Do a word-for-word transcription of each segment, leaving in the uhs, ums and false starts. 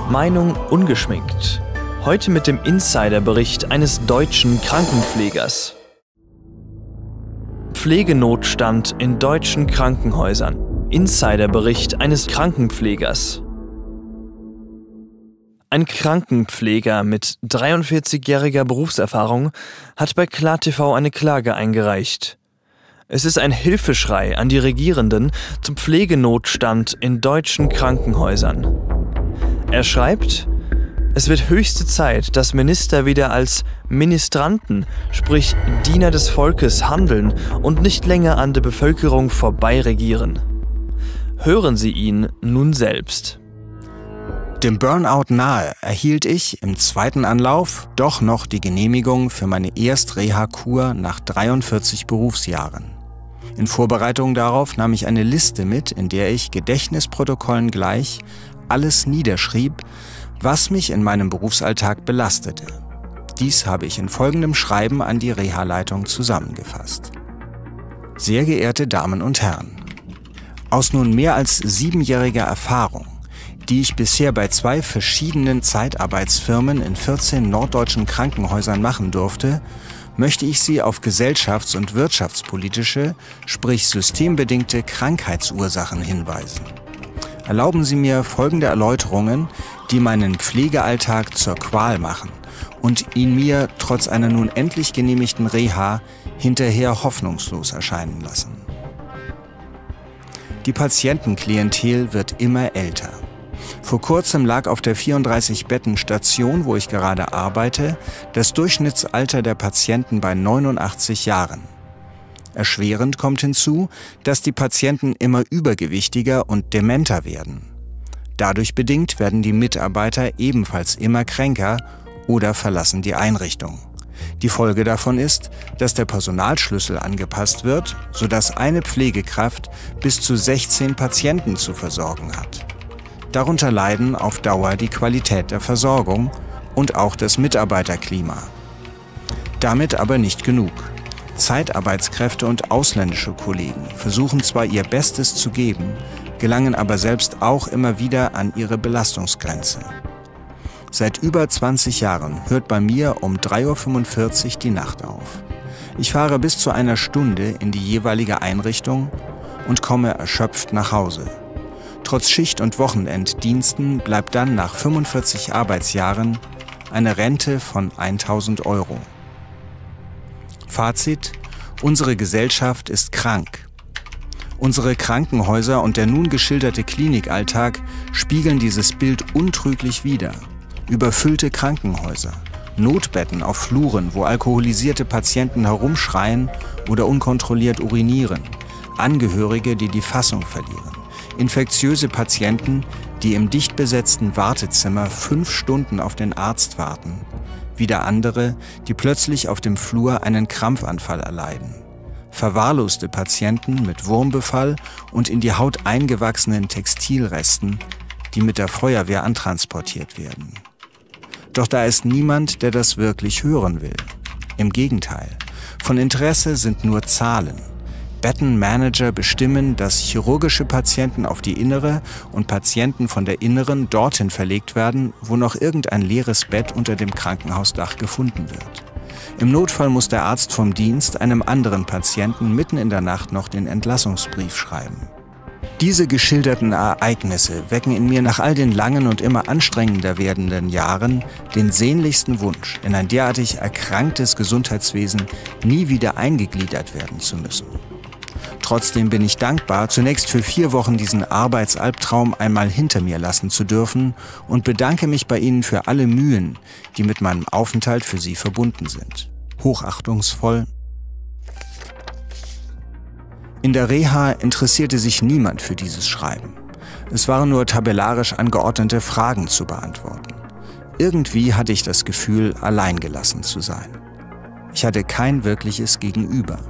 Meinung ungeschminkt. Heute mit dem Insiderbericht eines deutschen Krankenpflegers. Pflegenotstand in deutschen Krankenhäusern. Insiderbericht eines Krankenpflegers. Ein Krankenpfleger mit dreiundvierzigjähriger Berufserfahrung hat bei KlarTV eine Klage eingereicht. Es ist ein Hilfeschrei an die Regierenden zum Pflegenotstand in deutschen Krankenhäusern. Er schreibt: Es wird höchste Zeit, dass Minister wieder als Ministranten, sprich Diener des Volkes, handeln und nicht länger an der Bevölkerung vorbei regieren. Hören Sie ihn nun selbst. Dem Burnout nahe erhielt ich im zweiten Anlauf doch noch die Genehmigung für meine Erst-Reha-Kur nach dreiundvierzig Berufsjahren. In Vorbereitung darauf nahm ich eine Liste mit, in der ich Gedächtnisprotokollen gleich alles niederschrieb, was mich in meinem Berufsalltag belastete. Dies habe ich in folgendem Schreiben an die Reha-Leitung zusammengefasst. Sehr geehrte Damen und Herren, aus nun mehr als siebenjähriger Erfahrung, die ich bisher bei zwei verschiedenen Zeitarbeitsfirmen in vierzehn norddeutschen Krankenhäusern machen durfte, möchte ich Sie auf gesellschafts- und wirtschaftspolitische, sprich systembedingte Krankheitsursachen hinweisen. Erlauben Sie mir folgende Erläuterungen, die meinen Pflegealltag zur Qual machen und ihn mir trotz einer nun endlich genehmigten Reha hinterher hoffnungslos erscheinen lassen. Die Patientenklientel wird immer älter. Vor kurzem lag auf der vierunddreißig-Betten-Station, wo ich gerade arbeite, das Durchschnittsalter der Patienten bei neunundachtzig Jahren. Erschwerend kommt hinzu, dass die Patienten immer übergewichtiger und dementer werden. Dadurch bedingt werden die Mitarbeiter ebenfalls immer kränker oder verlassen die Einrichtung. Die Folge davon ist, dass der Personalschlüssel angepasst wird, sodass eine Pflegekraft bis zu sechzehn Patienten zu versorgen hat. Darunter leiden auf Dauer die Qualität der Versorgung und auch das Mitarbeiterklima. Damit aber nicht genug. Zeitarbeitskräfte und ausländische Kollegen versuchen zwar ihr Bestes zu geben, gelangen aber selbst auch immer wieder an ihre Belastungsgrenze. Seit über zwanzig Jahren hört bei mir um drei Uhr fünfundvierzig die Nacht auf. Ich fahre bis zu einer Stunde in die jeweilige Einrichtung und komme erschöpft nach Hause. Trotz Schicht- und Wochenenddiensten bleibt dann nach fünfundvierzig Arbeitsjahren eine Rente von eintausend Euro. Fazit: Unsere Gesellschaft ist krank. Unsere Krankenhäuser und der nun geschilderte Klinikalltag spiegeln dieses Bild untrüglich wider. Überfüllte Krankenhäuser, Notbetten auf Fluren, wo alkoholisierte Patienten herumschreien oder unkontrolliert urinieren, Angehörige, die die Fassung verlieren, infektiöse Patienten, die im dicht besetzten Wartezimmer fünf Stunden auf den Arzt warten, wieder andere, die plötzlich auf dem Flur einen Krampfanfall erleiden, verwahrloste Patienten mit Wurmbefall und in die Haut eingewachsenen Textilresten, die mit der Feuerwehr antransportiert werden. Doch da ist niemand, der das wirklich hören will. Im Gegenteil, von Interesse sind nur Zahlen. Bettenmanager bestimmen, dass chirurgische Patienten auf die innere und Patienten von der inneren dorthin verlegt werden, wo noch irgendein leeres Bett unter dem Krankenhausdach gefunden wird. Im Notfall muss der Arzt vom Dienst einem anderen Patienten mitten in der Nacht noch den Entlassungsbrief schreiben. Diese geschilderten Ereignisse wecken in mir nach all den langen und immer anstrengender werdenden Jahren den sehnlichsten Wunsch, in ein derartig erkranktes Gesundheitswesen nie wieder eingegliedert werden zu müssen. Trotzdem bin ich dankbar, zunächst für vier Wochen diesen Arbeitsalbtraum einmal hinter mir lassen zu dürfen und bedanke mich bei Ihnen für alle Mühen, die mit meinem Aufenthalt für Sie verbunden sind. Hochachtungsvoll. In der Reha interessierte sich niemand für dieses Schreiben. Es waren nur tabellarisch angeordnete Fragen zu beantworten. Irgendwie hatte ich das Gefühl, alleingelassen zu sein. Ich hatte kein wirkliches Gegenüber.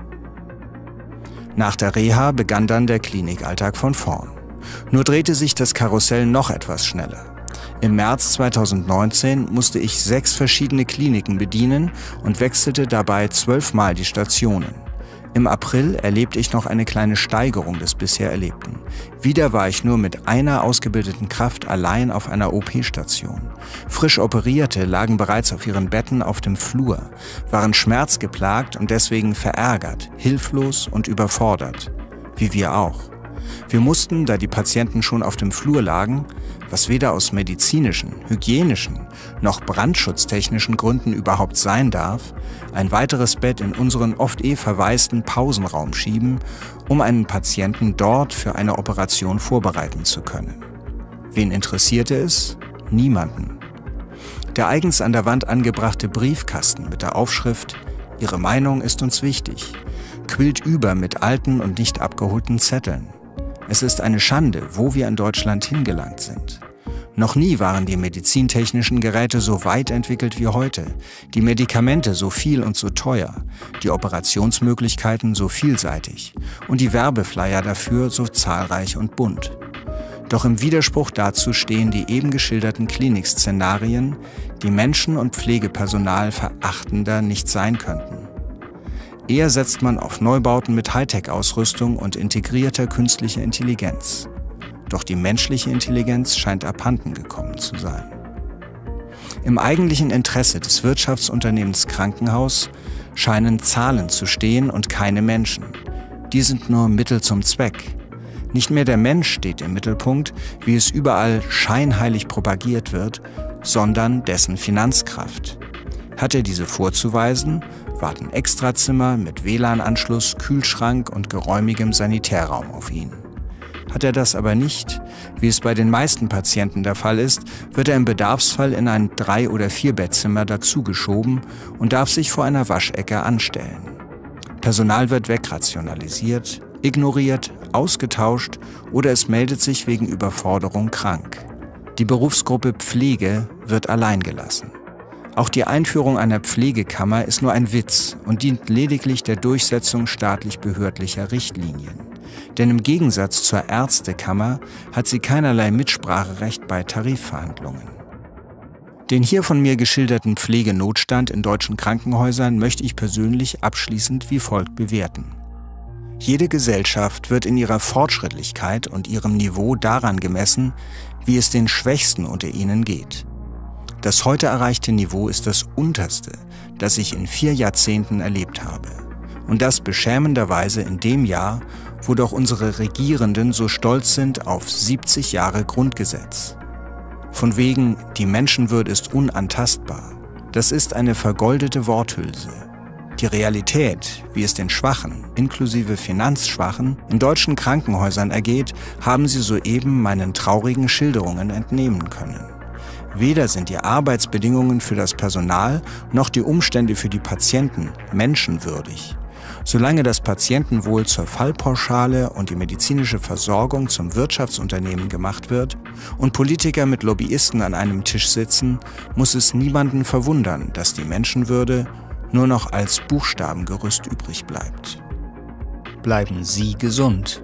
Nach der Reha begann dann der Klinikalltag von vorn. Nur drehte sich das Karussell noch etwas schneller. Im März zweitausendneunzehn musste ich sechs verschiedene Kliniken bedienen und wechselte dabei zwölfmal die Stationen. Im April erlebte ich noch eine kleine Steigerung des bisher Erlebten. Wieder war ich nur mit einer ausgebildeten Kraft allein auf einer O P-Station. Frisch Operierte lagen bereits auf ihren Betten auf dem Flur, waren schmerzgeplagt und deswegen verärgert, hilflos und überfordert. Wie wir auch. Wir mussten, da die Patienten schon auf dem Flur lagen, was weder aus medizinischen, hygienischen noch brandschutztechnischen Gründen überhaupt sein darf, ein weiteres Bett in unseren oft eh verwaisten Pausenraum schieben, um einen Patienten dort für eine Operation vorbereiten zu können. Wen interessierte es? Niemanden. Der eigens an der Wand angebrachte Briefkasten mit der Aufschrift »Ihre Meinung ist uns wichtig« quillt über mit alten und nicht abgeholten Zetteln. Es ist eine Schande, wo wir in Deutschland hingelangt sind. Noch nie waren die medizintechnischen Geräte so weit entwickelt wie heute, die Medikamente so viel und so teuer, die Operationsmöglichkeiten so vielseitig und die Werbeflyer dafür so zahlreich und bunt. Doch im Widerspruch dazu stehen die eben geschilderten Klinikszenarien, die Menschen und Pflegepersonal verachtender nicht sein könnten. Eher setzt man auf Neubauten mit Hightech-Ausrüstung und integrierter künstlicher Intelligenz. Doch die menschliche Intelligenz scheint abhanden gekommen zu sein. Im eigentlichen Interesse des Wirtschaftsunternehmens Krankenhaus scheinen Zahlen zu stehen und keine Menschen. Die sind nur Mittel zum Zweck. Nicht mehr der Mensch steht im Mittelpunkt, wie es überall scheinheilig propagiert wird, sondern dessen Finanzkraft. Hat er diese vorzuweisen, warten Extrazimmer mit W L A N-Anschluss, Kühlschrank und geräumigem Sanitärraum auf ihn. Hat er das aber nicht, wie es bei den meisten Patienten der Fall ist, wird er im Bedarfsfall in ein Drei- oder Vierbettzimmer dazugeschoben und darf sich vor einer Waschecke anstellen. Personal wird wegrationalisiert, ignoriert, ausgetauscht oder es meldet sich wegen Überforderung krank. Die Berufsgruppe Pflege wird allein gelassen. Auch die Einführung einer Pflegekammer ist nur ein Witz und dient lediglich der Durchsetzung staatlich-behördlicher Richtlinien. Denn im Gegensatz zur Ärztekammer hat sie keinerlei Mitspracherecht bei Tarifverhandlungen. Den hier von mir geschilderten Pflegenotstand in deutschen Krankenhäusern möchte ich persönlich abschließend wie folgt bewerten. Jede Gesellschaft wird in ihrer Fortschrittlichkeit und ihrem Niveau daran gemessen, wie es den Schwächsten unter ihnen geht. Das heute erreichte Niveau ist das unterste, das ich in vier Jahrzehnten erlebt habe. Und das beschämenderweise in dem Jahr, wo doch unsere Regierenden so stolz sind auf siebzig Jahre Grundgesetz. Von wegen, die Menschenwürde ist unantastbar. Das ist eine vergoldete Worthülse. Die Realität, wie es den Schwachen, inklusive Finanzschwachen, in deutschen Krankenhäusern ergeht, haben Sie soeben meinen traurigen Schilderungen entnehmen können. Weder sind die Arbeitsbedingungen für das Personal noch die Umstände für die Patienten menschenwürdig. Solange das Patientenwohl zur Fallpauschale und die medizinische Versorgung zum Wirtschaftsunternehmen gemacht wird und Politiker mit Lobbyisten an einem Tisch sitzen, muss es niemanden verwundern, dass die Menschenwürde nur noch als Buchstabengerüst übrig bleibt. Bleiben Sie gesund.